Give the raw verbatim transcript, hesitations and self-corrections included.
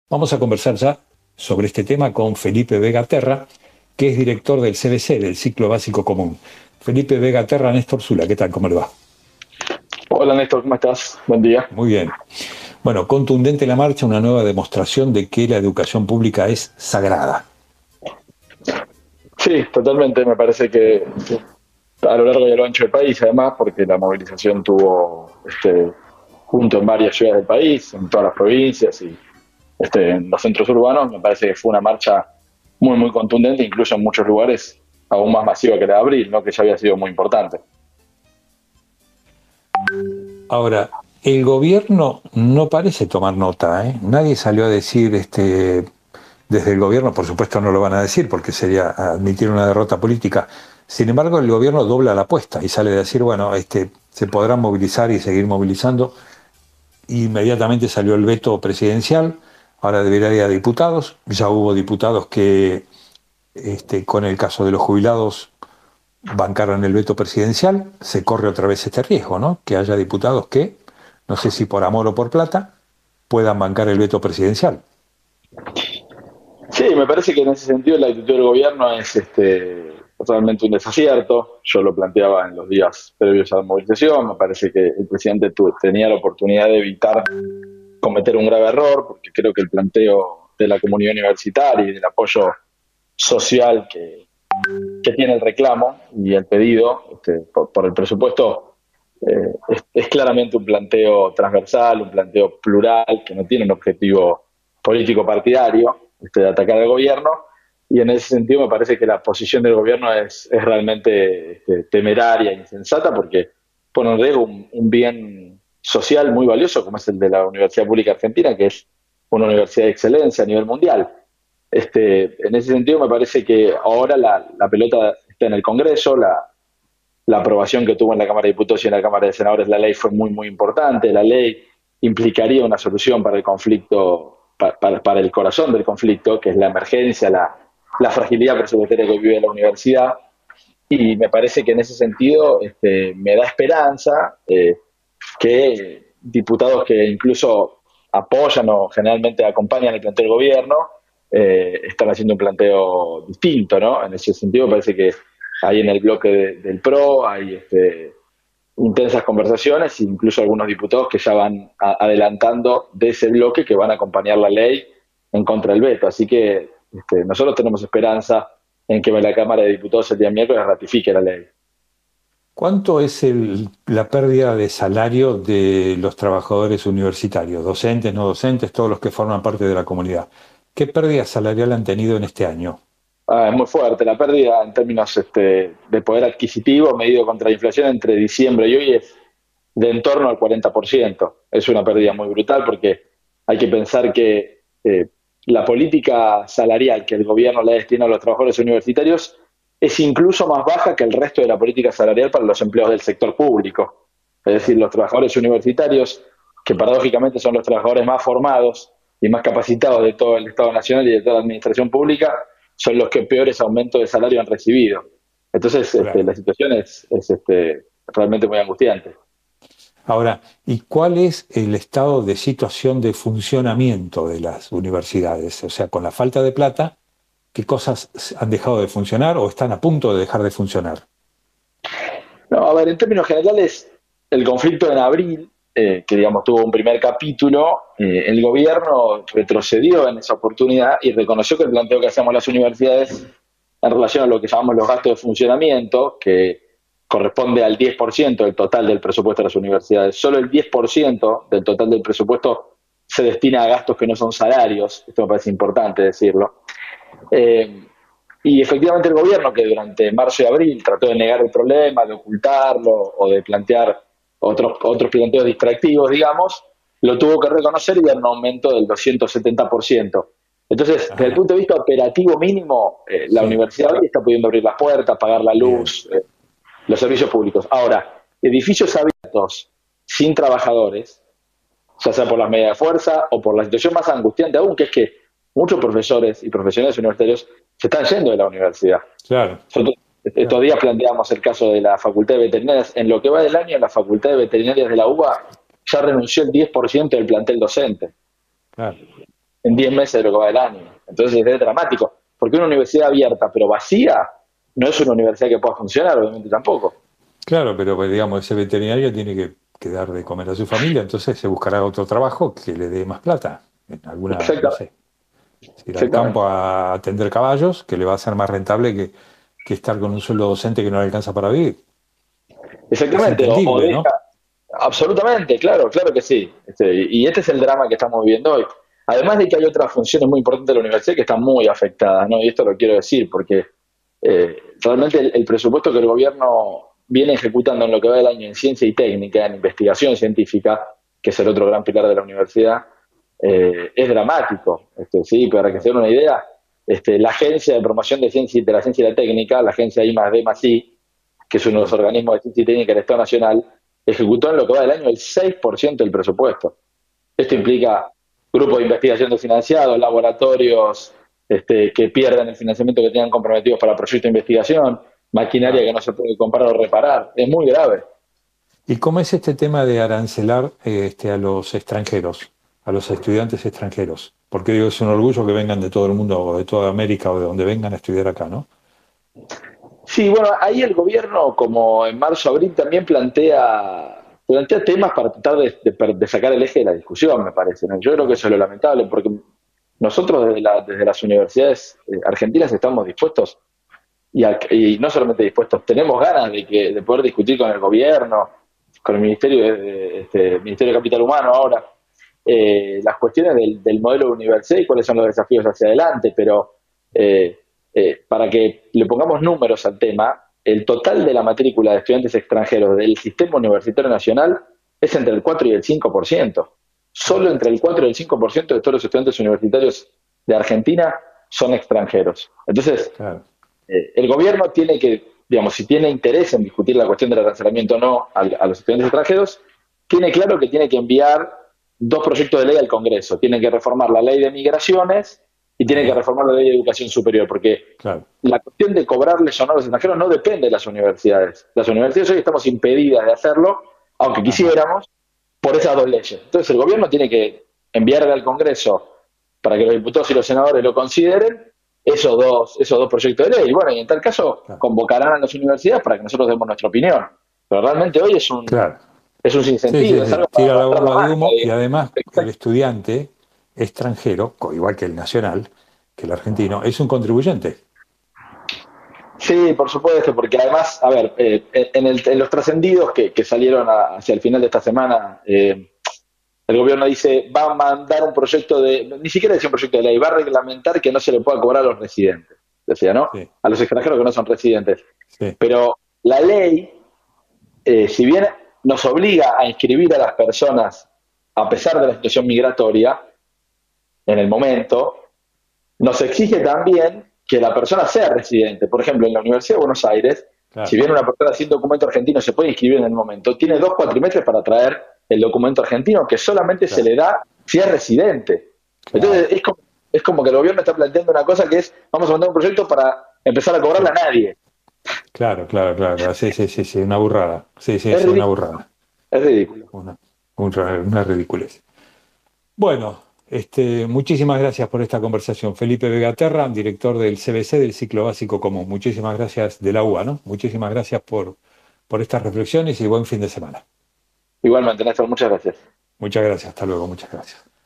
Vamos a conversar ya sobre este tema con Felipe Vega Terra, que es director del C B C, del Ciclo Básico Común. Felipe Vega Terra, Néstor Zula, ¿qué tal? ¿Cómo le va? Hola Néstor, ¿cómo estás? Buen día. Muy bien. Bueno, contundente la marcha, una nueva demostración de que la educación pública es sagrada. Sí, totalmente. Me parece que a lo largo y a lo ancho del país, además, porque la movilización tuvo este, punto en varias ciudades del país, en todas las provincias y este, en los centros urbanos, me parece que fue una marcha muy, muy contundente, incluso en muchos lugares aún más masiva que la de abril, ¿no? Que ya había sido muy importante. Ahora, el gobierno no parece tomar nota, ¿eh? Nadie salió a decir, este, desde el gobierno, por supuesto no lo van a decir porque sería admitir una derrota política. Sin embargo, el gobierno dobla la apuesta y sale a decir, bueno, este, se podrán movilizar y seguir movilizando. Inmediatamente salió el veto presidencial, ahora debería ir a diputados. Ya hubo diputados que, este, con el caso de los jubilados, bancaron el veto presidencial. Se corre otra vez este riesgo, ¿no? Que haya diputados que, no sé si por amor o por plata, puedan bancar el veto presidencial. Sí, me parece que en ese sentido la actitud del gobierno es este, totalmente un desacierto. Yo lo planteaba en los días previos a la movilización. Me parece que el presidente tu- tenía la oportunidad de evitar cometer un grave error, porque creo que el planteo de la comunidad universitaria y del apoyo social que, que tiene el reclamo y el pedido este, por, por el presupuesto eh, es, es claramente un planteo transversal, un planteo plural, que no tiene un objetivo político partidario este, de atacar al gobierno. Y en ese sentido me parece que la posición del gobierno es, es realmente este, temeraria e insensata porque pone en riesgo un, un bien social muy valioso como es el de la Universidad Pública Argentina, que es una universidad de excelencia a nivel mundial. Este, en ese sentido me parece que ahora la, la pelota está en el Congreso, la, la aprobación que tuvo en la Cámara de Diputados y en la Cámara de Senadores la ley fue muy, muy importante. La ley implicaría una solución para el conflicto, para, para, para el corazón del conflicto, que es la emergencia, la, la fragilidad presupuestaria que vive la universidad. Y me parece que en ese sentido este, me da esperanza eh, que diputados que incluso apoyan o generalmente acompañan el planteo del gobierno eh, están haciendo un planteo distinto, ¿no? En ese sentido me parece que hay en el bloque de, del PRO, hay este, intensas conversaciones, incluso algunos diputados que ya van a, adelantando de ese bloque que van a acompañar la ley en contra del veto. Así que este, nosotros tenemos esperanza en que la Cámara de Diputados el día miércoles ratifique la ley. ¿Cuánto es el- la pérdida de salario de los trabajadores universitarios, docentes, no docentes, todos los que forman parte de la comunidad? ¿Qué pérdida salarial han tenido en este año? Ah, es muy fuerte. La pérdida en términos este, de poder adquisitivo medido contra la inflación entre diciembre y hoy es de en torno al cuarenta por ciento. Es una pérdida muy brutal porque hay que pensar que eh, la política salarial que el gobierno le destina a los trabajadores universitarios es incluso más baja que el resto de la política salarial para los empleados del sector público. Es decir, los trabajadores universitarios, que paradójicamente son los trabajadores más formados y más capacitados de todo el Estado Nacional y de toda la administración pública, son los que peores aumentos de salario han recibido. Entonces, este, Claro. la situación es, es este, realmente muy angustiante. Ahora, ¿y cuál es el estado de situación de funcionamiento de las universidades? O sea, con la falta de plata, ¿qué cosas han dejado de funcionar o están a punto de dejar de funcionar? No, a ver, en términos generales, el conflicto en abril, eh, que digamos tuvo un primer capítulo, eh, el gobierno retrocedió en esa oportunidad y reconoció que el planteo que hacíamos las universidades en relación a lo que llamamos los gastos de funcionamiento, que corresponde al diez por ciento del total del presupuesto de las universidades, solo el diez por ciento del total del presupuesto se destina a gastos que no son salarios, esto me parece importante decirlo. Eh, y efectivamente el gobierno, que durante marzo y abril trató de negar el problema, de ocultarlo o de plantear otros, otros planteos distractivos, digamos, lo tuvo que reconocer y dar un aumento del doscientos setenta por ciento. Entonces, desde el Ajá, punto de vista operativo mínimo, eh, la sí, universidad hoy está pudiendo abrir las puertas, pagar la bien. luz, eh, los servicios públicos. Ahora, edificios abiertos sin trabajadores, ya sea por las medidas de fuerza o por la situación más angustiante aún, que es que muchos profesores y profesionales universitarios se están yendo de la universidad. Claro, Nosotros estos claro, días planteamos el caso de la Facultad de Veterinarias. En lo que va del año, la Facultad de Veterinarias de la UBA ya renunció el diez por ciento del plantel docente. claro. en diez meses de lo que va del año. Entonces es dramático, porque una universidad abierta pero vacía no es una universidad que pueda funcionar, obviamente tampoco. Claro, pero pues, digamos, ese veterinario tiene que, que dar de comer a su familia, entonces se buscará otro trabajo que le dé más plata. En alguna, no Exactamente, sé, se irá al exactamente. campo a atender caballos, que le va a ser más rentable que, que estar con un sueldo docente que no le alcanza para vivir. Es Exactamente, o, o entendible, deja, ¿no? absolutamente, claro, claro que sí. Este, y este es el drama que estamos viviendo hoy. Además de que hay otras funciones muy importantes de la universidad que están muy afectadas, ¿no? Y esto lo quiero decir porque eh, realmente el, el presupuesto que el gobierno viene ejecutando en lo que va del año en ciencia y técnica, en investigación científica, que es el otro gran pilar de la universidad, eh, es dramático. Este, sí, para que se den una idea, este, la Agencia de Promoción de, Ciencia, de la Ciencia y la Técnica, la agencia I más D más I, que es uno de los Sí. organismos de ciencia y técnica del Estado Nacional, ejecutó en lo que va del año el seis por ciento del presupuesto. Esto Claro. implica grupos de investigación desfinanciados, laboratorios este, que pierden el financiamiento que tenían comprometidos para proyectos de investigación, maquinaria Claro. que no se puede comprar o reparar. Es muy grave. ¿Y cómo es este tema de arancelar eh, este, a los extranjeros, a los estudiantes extranjeros? Porque digo, es un orgullo que vengan de todo el mundo, o de toda América, o de donde vengan a estudiar acá, ¿no? Sí, bueno, ahí el gobierno, como en marzo, abril, también plantea, plantea temas para tratar de, de- de sacar el eje de la discusión, me parece, ¿no? Yo creo que eso es lo lamentable, porque nosotros desde, la- desde las universidades eh, argentinas estamos dispuestos, y, a- y no solamente dispuestos, tenemos ganas de, que, de poder discutir con el gobierno, con el Ministerio de, de- este, Ministerio de Capital Humano ahora, eh, las cuestiones del, del modelo de universidad y cuáles son los desafíos hacia adelante, pero eh, eh, para que le pongamos números al tema, el total de la matrícula de estudiantes extranjeros del sistema universitario nacional es entre el cuatro y el cinco por ciento. Solo entre el cuatro y el cinco por ciento de todos los estudiantes universitarios de Argentina son extranjeros. Entonces, Claro. eh, el gobierno tiene que, digamos, si tiene interés en discutir la cuestión del arancelamiento o no a, a los estudiantes extranjeros, tiene claro que tiene que enviar dos proyectos de ley al Congreso. Tiene que reformar la ley de migraciones y tiene que Ajá. reformar la ley de educación superior, porque Claro. la cuestión de cobrarles o no a los extranjeros no depende de las universidades. Las universidades hoy estamos impedidas de hacerlo, aunque Ajá. quisiéramos, por esas dos leyes. Entonces el gobierno tiene que enviarle al Congreso para que los diputados y los senadores lo consideren esos dos, esos dos proyectos de ley. Y bueno, y en tal caso Claro. convocarán a las universidades para que nosotros demos nuestra opinión. Pero realmente hoy es un, Claro. es un Sí, sinsentido, sí, es sí. algo para Tira la arrastrar la bomba de manga, humo y digamos. además el Exacto. estudiante extranjero, co- igual que el nacional, que el argentino, es un contribuyente. Sí, por supuesto, porque además, a ver, eh, en, el- en los trascendidos que, que salieron a- hacia el final de esta semana, eh, el gobierno dice, va a mandar un proyecto de, ni siquiera decía un proyecto de ley, va a reglamentar que no se le pueda cobrar a los residentes, decía, ¿no? Sí, A los extranjeros que no son residentes. sí, Pero la ley, eh, si bien nos obliga a inscribir a las personas a pesar de la situación migratoria en el momento, nos exige también que la persona sea residente. Por ejemplo, en la Universidad de Buenos Aires, si claro, bien una persona sin documento argentino se puede inscribir en el momento, tiene dos cuatrimestres para traer el documento argentino que solamente se claro, le da si es residente. Entonces, claro, es como, es como que el gobierno está planteando una cosa que es, vamos a mandar un proyecto para empezar a cobrarle sí, a nadie. claro, claro, claro, claro, sí, sí, sí, sí, una burrada, sí, sí, Es sí, una ridículo, burrada, es ridículo. una, una, una ridiculez. Bueno, este, muchísimas gracias por esta conversación. Felipe Vegaterra, director del C B C del Ciclo Básico Común. Muchísimas gracias de la U A, ¿no? Muchísimas gracias por, por estas reflexiones y buen fin de semana. Igualmente, Néstor, muchas gracias. Muchas gracias, hasta luego, muchas gracias.